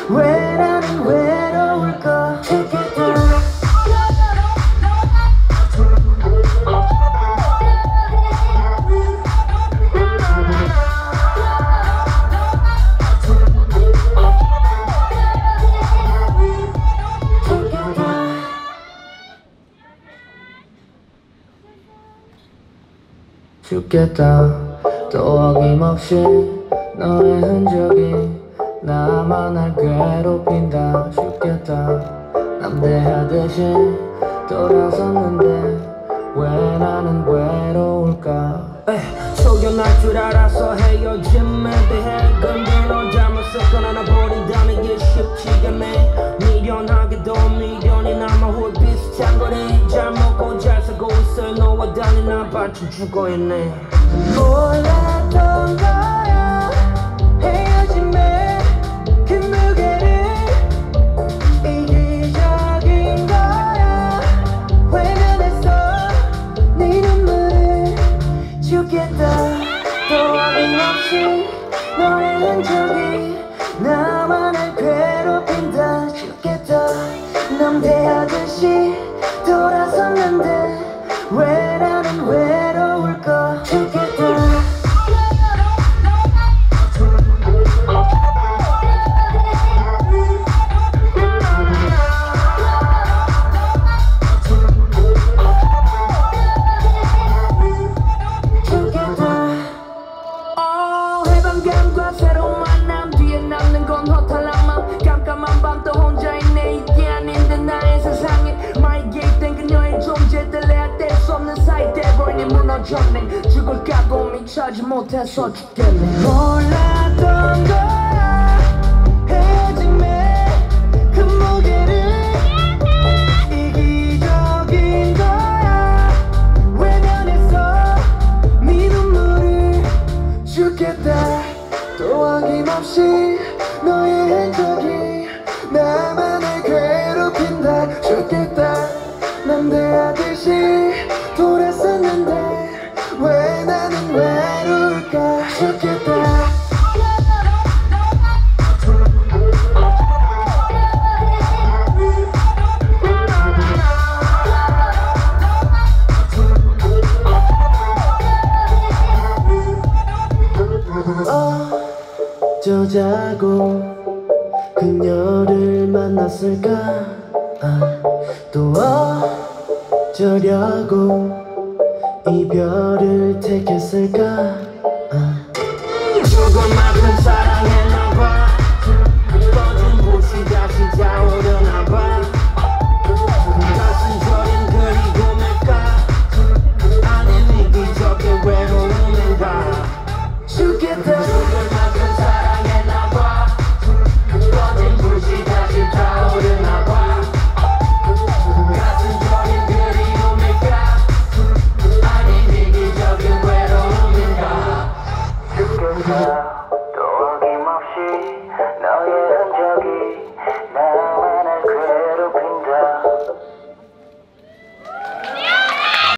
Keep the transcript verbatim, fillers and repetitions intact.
왜 나는 외로울까. 죽겠다. 또 어김없이 너의 흔적이 나만 날 괴롭힌다. 죽겠다. 남대하듯이 돌아섰는데 왜 나는 외로울까. 속여날 줄 알아서 헤어짐에 대해 근데 넌 잘못했거나 나 버린다는 게 쉽지가 않네. 미련하게도 미련이 남아 홀 비슷한 거리. 잘 먹고 잘 살고 있어 너와 달리 난 반쯤 죽어있네. 몰랐던 거야 헤어짐에 그 무게를. 이기적인 거야 외면했어 네 눈물을. 죽겠다. 또 어김없이 너의 흔적이 나만을 괴롭힌다. 죽겠다. 남대하듯이 돌아섰는데 왜 나는 외로울까. 죽겠다. 해방감과 새로운 만남 뒤에 남는 건 허탈함만. 깜깜한 밤 또 혼자 있네. 이게 아닌데 나의 세상에 마이게이된 그녀의 존재들 내가 뗄 수 없는 사이 돼버리니 무너졌네. 죽을 각오 미쳐지 못해서 죽겠네. 몰랐던 거야 헤어짐에 그 무게를. 이기적인 거야 외면했어 네 눈물을. 죽겠다. 또 어김없이 너의 흔적이 나만을 괴롭힌다. 죽겠다. 남대하듯이 돌아섰는데 왜 나는 외로울까. 죽겠다. 어쩌자고 그녀를 만났을까. 아, 또 어쩌려고 이별을 택했을까. 아. 죽을 만큼